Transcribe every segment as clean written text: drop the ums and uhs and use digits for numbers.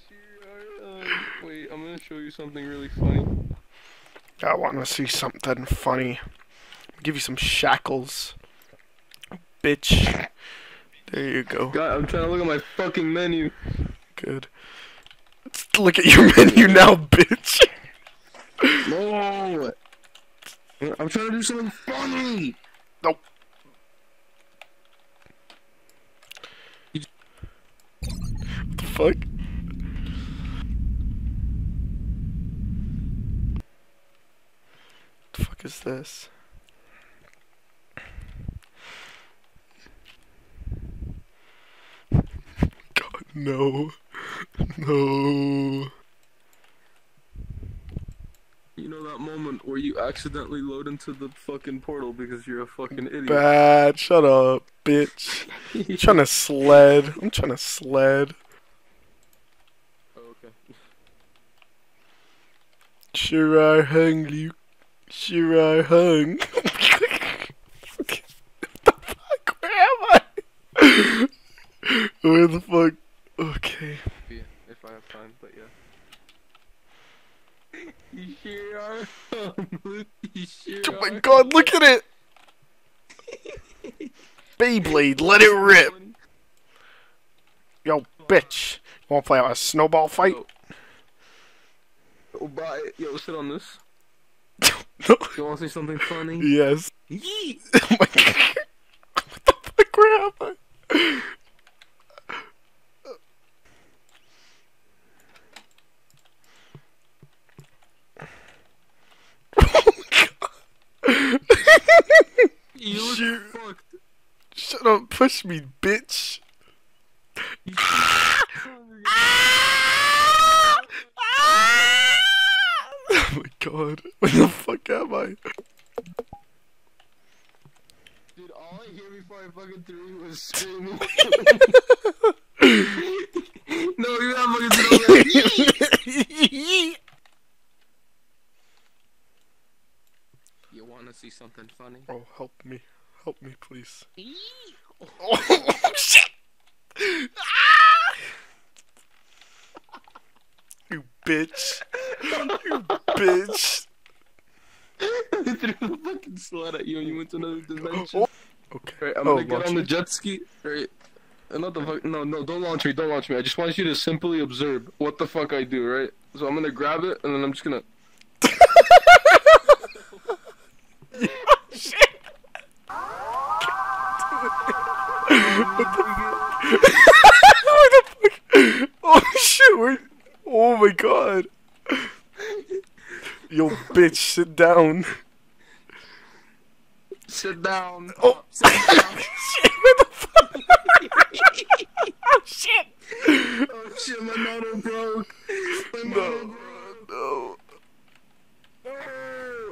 Wait, I'm gonna show you something really funny. I want to see something funny. I'll give you some shackles, bitch. There you go. God, I'm trying to look at my fucking menu. Good. Let's look at your menu now, bitch. No! I'm trying to do something funny! Nope. What the fuck? What the fuck is this? God, no. No. You know that moment where you accidentally load into the fucking portal because you're a fucking idiot? Bad. Shut up, bitch. I'm trying to sled. I'm trying to sled. Oh, okay. Sure I hung, Luke. Sure I hung. What the fuck? Where am I? Where the fuck? Okay. Yeah, if I have time, but yeah. You sure are. Luke, you sure Oh my are. god, look at it! Beyblade, let it rip! Yo, bitch. You wanna play a snowball fight? Oh, bye. Yo, sit on this. No. You wanna say something funny? Yes. Yeet! Oh my god. What the fuck, where am I? You look Sure. fucked. Shut up, push me, bitch. You Oh my god, where the fuck am I? Dude, all I hear before I fucking threw was screaming. No, you're not fucking throwing. You wanna see something funny? Oh, help me. Help me, please. Oh. Oh, shit! Ah! You bitch. You bitch. I threw the fucking sled at you and you went to another dimension. Okay. Right, I'm gonna get on the jet ski. Right. Not the fuck. No, don't launch me. Don't launch me. I just want you to simply observe what the fuck I do, right? So I'm gonna grab it and then I'm just gonna. Shit! What the fuck? Oh shit, oh my god. Yo, bitch, sit down. Sit down. Oh, sit down. Shit, what the fuck? Oh shit! Oh shit, my motor broke. My motor broke. No. Oh.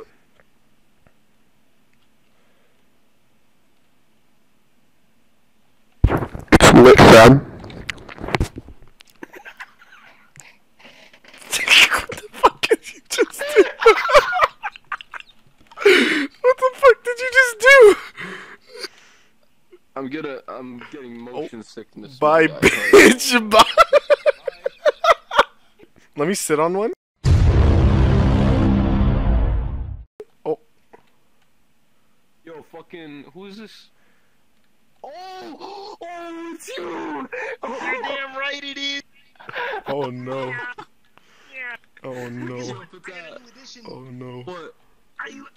Lit, fam. What the fuck did you just do? What the fuck did you just do? I'm getting motion sickness. Bye, bitch. Bye. Let me sit on one. Oh. Yo, fucking, who is this? Oh, it's you! You're damn right it is. Oh no. Oh no. Oh no. What? Are you?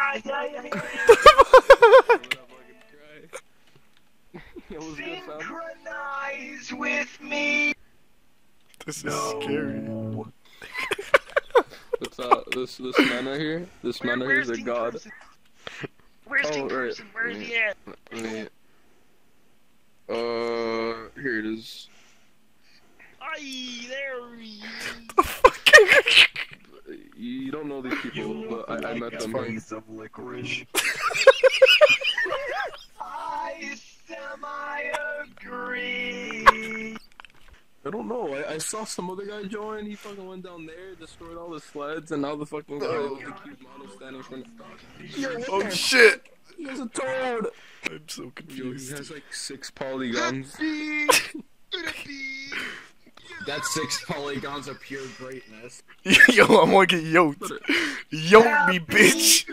Synchronize with me. This is scary. This man right here. This man right here is a god. Where's the right. person? Where's he at? Here it is. Aye, there he is. You don't know these people, but I met them. Some licorice. I semi-agree. I don't know. I saw some other guy join. He fucking went down there, destroyed all the sleds, and now the fucking guy with the cute model standing in front of. Yo, Oh shit! He has a toad. I'm so Yo, he confused. has like 6 polygons. Gonna be That's 6 polygons of pure greatness. Yo, I'm gonna get yoked. Yoke me, bitch.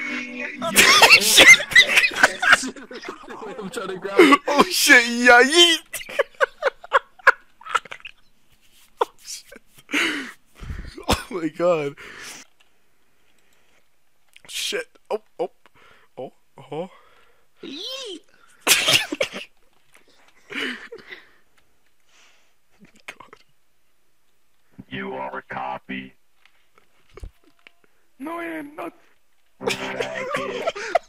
I'm trying to grab it. Oh shit, yeah, yeet. Oh shit. Oh my god. Shit. Oh. God. You are a copy. No, I am not. Faggot.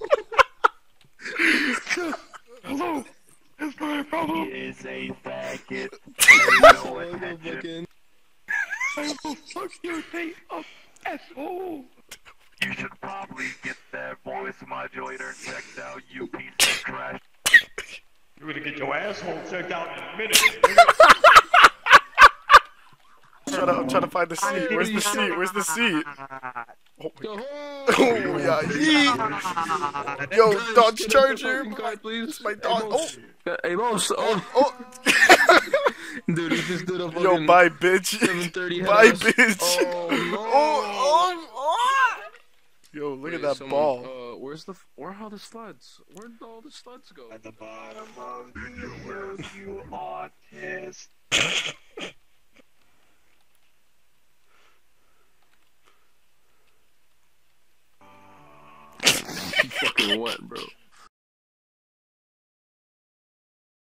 Hello. Is my He problem? is a faggot. No attention. I will fuck your day up, asshole. You should probably get that voice modulator checked out, you piece of trash. You're gonna get your asshole checked out in a minute. I'm trying to find the seat. Where's the seat? Where's the seat? Oh, Yo, oh yeah, yeet. Yo, Dodge Charger. please. It's my dog. Oh. Hey, Mos. Oh, dude, he just did a fucking Yo, bye, bitch. 730 Bye, head ass. bitch. Oh, no. Oh. Yo, look at that Someone, ball. where are the sluts? Where'd all the sluts go? At the bottom of the hill, you autist. You fucking what, bro?